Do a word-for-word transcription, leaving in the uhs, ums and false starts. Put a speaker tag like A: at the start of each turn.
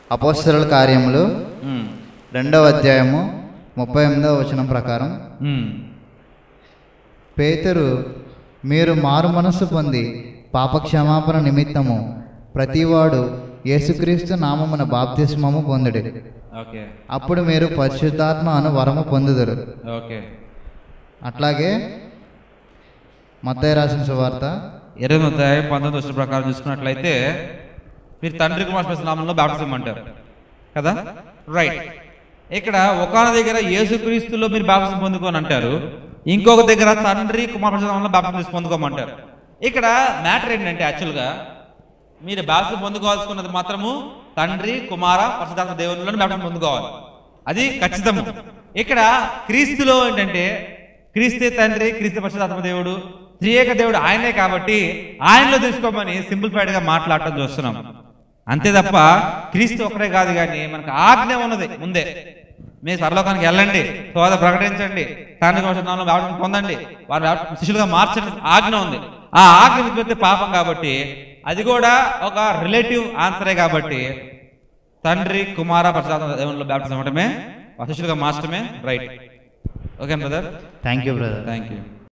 A: అపోస్తలుల కార్యములు రెండవ అధ్యాయము ముప్పై ఎనిమిదవ వచనం ప్రకారం, పేతురు, మీరు మారు మనస్సు పొంది పాపక్షమాపణ నిమిత్తము ప్రతివాడు యేసుక్రీస్తు నామమున బాప్తిస్మము పొందుడి, అప్పుడు మీరు పరిశుద్ధాత్మ అను వరము పొందుదురు. అట్లాగే మత్తయి రాసిన సువార్త
B: ఇరవై అధ్యాయం పంతొమ్మిది వచ్చిన ప్రకారం చూసుకున్నట్లయితే, మీరు తండ్రి కుమార పరిశుద్ధ నామములో బాప్తిజం అంటారు కదా, రైట్. ఇక్కడ ఒకన దగ్గర యేసుక్రీస్తులో మీరు బాప్తిజం పొందుకోని అంటారు, ఇంకొక దగ్గర తండ్రి కుమార పరిశుద్ధ నామములో బాప్తిజం పొందుకోమంటారు. ఇక్కడ మ్యాటర్ ఏంటంటే, యాక్చువల్గా మీరు బాప్తిజం పొందుకోవాల్సుకున్నది మాత్రము తండ్రి కుమార పరిశుద్ధాత్మ దేవునిలో బాప్తిజం పొందుకోవాలి, అది ఖచ్చితము. ఇక్కడ క్రీస్తులో ఏంటంటే, క్రీస్తే తండ్రి, క్రీస్తు పరిశుద్ధాత్మ దేవుడు, త్రియేక దేవుడు ఆయనే కాబట్టి ఆయనలో తీసుకోమని సింప్లిఫైడ్గా మాట్లాడటం చూస్తున్నాం. అంతే తప్ప క్రీస్తు ఒకటే కాదు, కానీ మనకు ఆజ్ఞ ఉన్నది ముందే. మీరు పరలోకానికి వెళ్ళండి, సోద ప్రకటించండి, తండ్రి పరిశుద్ధాత్మలో బాప్తిజం పొందండి, వారు శిష్యులుగా మార్చండి ఆజ్ఞ ఉంది. ఆ ఆజ్ఞ విడిచిపెడితే పాపం కాబట్టి అది కూడా ఒక రిలేటివ్ ఆన్సరే. కాబట్టి తండ్రి కుమార పరిశుద్ధాత్మ దేవునిలో బాప్తిజం అవ్వడమే, శిష్యులుగా మార్చడమే right. Okay brother,
A: thank you brother.
B: Thank you.